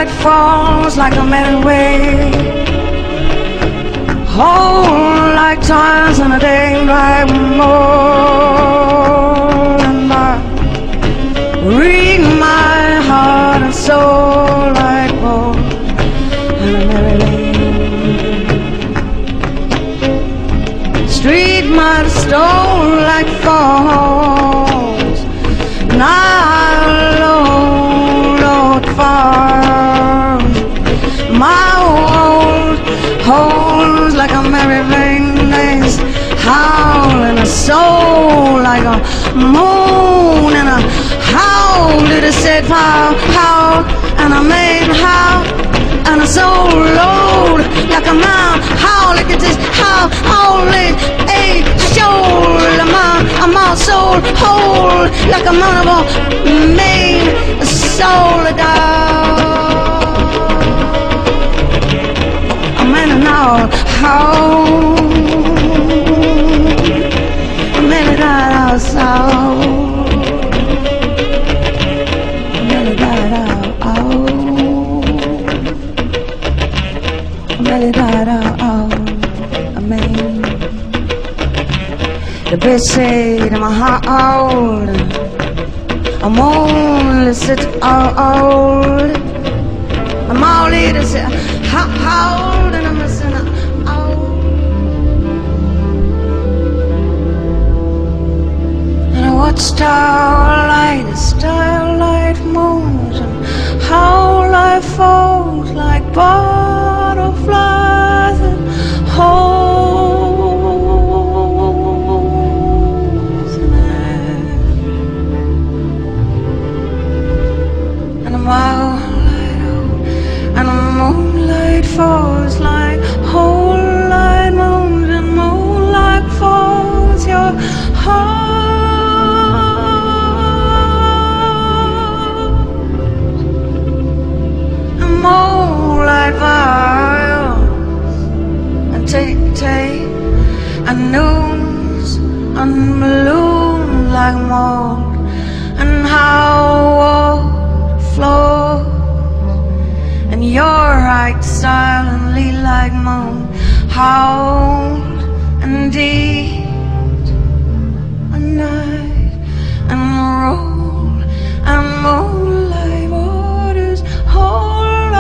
light falls like a merry wave. Whole like times in a day, like more and more. Read my heart and soul like gold in a merry lane. Street might stole like falls, now Lord far. My old holes like a merry vengeance, howl in a soul like a moon and a howl to the set power, how and I made how and a soul load like a man, how like it is how only a shoulder man, a man soul whole like a man of a main soul down. A man now how a man that soul. The bitch said I'm a heart old, I'm only sit old, I'm all in to say how old and I'm missing out. And I watch starlight moons and how life falls like butterflies and holes in air. And a moonlight, and a moonlight falls like whole light moons and moonlight falls your heart. Moonlight vials and take and noons and balloons like mold and how flows and your right silently like moon howled and deep and night and roll and moonlight waters hold.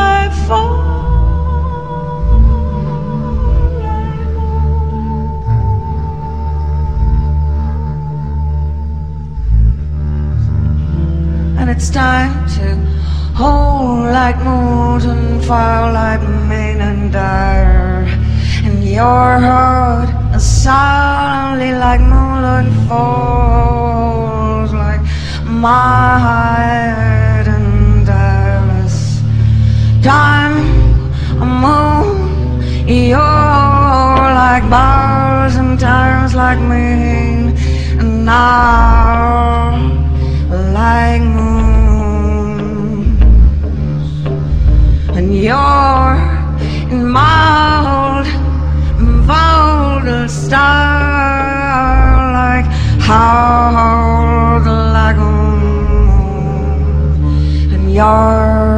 And it's time to hold like moons and fall like main and dire. And your heart is silently like moonlight falls like my heart and direless. Time, a moon, you're like bars and tires like me, and now like moons, and you're in my old star like how like moon, and you're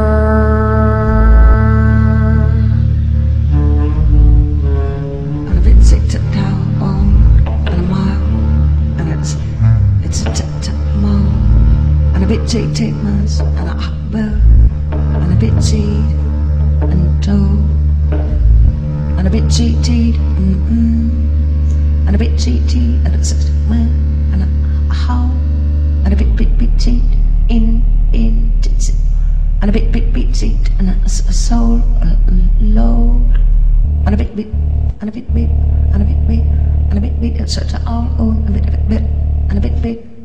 a bit tick mas and a bell and a bit seed and toe and a bit cheated and a bit cheated and a man and a how and a bit seed in and a bit seed and a soul low and a bit and a bit and a bit and a bit so it's all on a bit and a bit